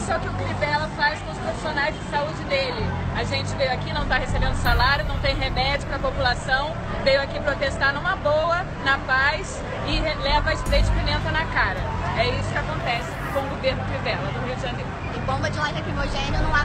Isso é o que o Crivella faz com os profissionais de saúde dele. A gente veio aqui, não está recebendo salário, não tem remédio para a população, veio aqui protestar numa boa, na paz e leva spray de pimenta na cara. É isso que acontece com o governo Crivella do Rio de Janeiro. E bomba de lacrimogênio não